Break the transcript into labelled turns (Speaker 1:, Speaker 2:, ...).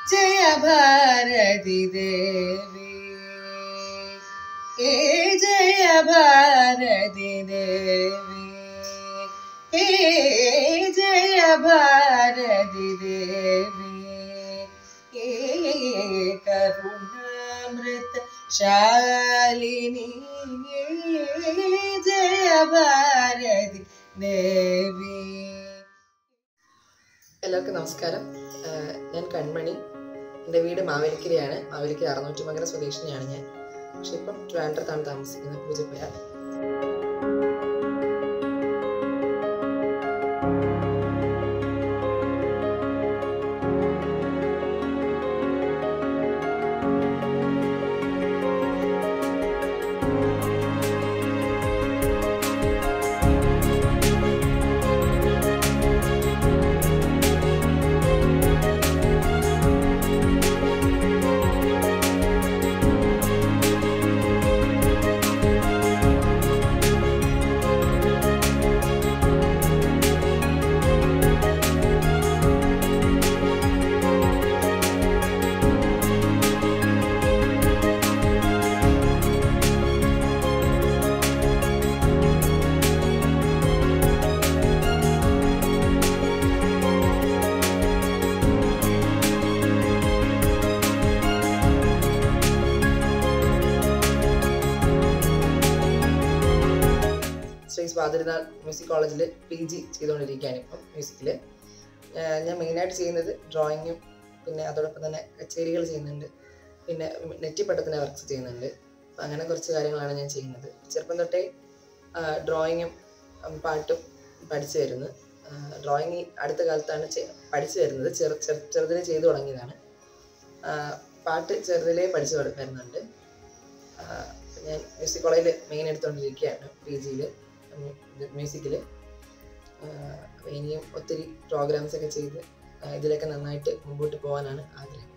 Speaker 1: ജയ ഭാരതി ദേവി ജയ ഭാരതി ദേവി ജയ ഭാരതി ദേവി കരുണാമൃത ശാലിനി ജയ ഭാരതി ദേവി.
Speaker 2: എല്ലാവർക്കും നമസ്കാരം. ഞാൻ കൺമണി. എൻ്റെ വീട് മാവേലിക്കരയാണ്. മാവേലിക്കര അറുന്നൂറ്റുമംഗലം സ്വദേശിനിയാണ് ഞാൻ. പക്ഷെ ഇപ്പം ട്രിവാൻഡ്രത്താണ് താമസിക്കുന്നത്, പൂജപ്പുര. ശ്രീ സ്വാതിരുനാൾ മ്യൂസിക് കോളേജിൽ PG ചെയ്തുകൊണ്ടിരിക്കുകയാണ് ഇപ്പം മ്യൂസിക്കിൽ. ഞാൻ മെയിനായിട്ട് ചെയ്യുന്നത് ഡ്രോയിങ്ങും പിന്നെ അതോടൊപ്പം തന്നെ കച്ചേരികൾ ചെയ്യുന്നുണ്ട്, പിന്നെ നെറ്റിപ്പട്ടത്തിൻ്റെ വർക്ക്സ് ചെയ്യുന്നുണ്ട്. അപ്പം അങ്ങനെ കുറച്ച് കാര്യങ്ങളാണ് ഞാൻ ചെയ്യുന്നത്. ചെറുപ്പം തൊട്ടേ ഡ്രോയിങ്ങും പാട്ടും പഠിച്ചു വരുന്നു. ഡ്രോയിങ് അടുത്ത കാലത്താണ് പഠിച്ചു വരുന്നത്. ചെറുതിലെ ചെയ്തു തുടങ്ങിയതാണ്. പാട്ട് ചെറുതിലേ പഠിച്ചു വരുന്നുണ്ട്. ഞാൻ മ്യൂസിക് കോളേജിൽ മെയിൻ എടുത്തുകൊണ്ടിരിക്കുകയാണ് PGയിൽ മ്യൂസിക്കിൽ. ഇനിയും ഒത്തിരി പ്രോഗ്രാംസൊക്കെ ചെയ്ത് ഇതിലൊക്കെ നന്നായിട്ട് മുമ്പോട്ട് പോകാനാണ് ആഗ്രഹം.